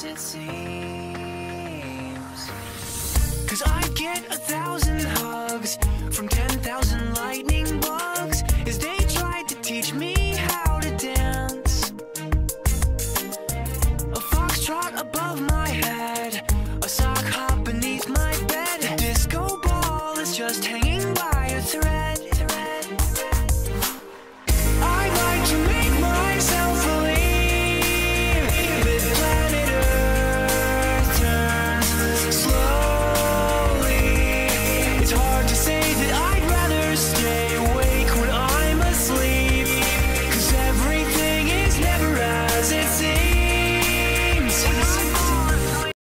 it seems. 'Cause I get 1,000 hugs from 10,000 lightning bugs as they tried to teach me how to dance. A foxtrot above my head, a sock hop beneath my bed. A disco ball is just hanging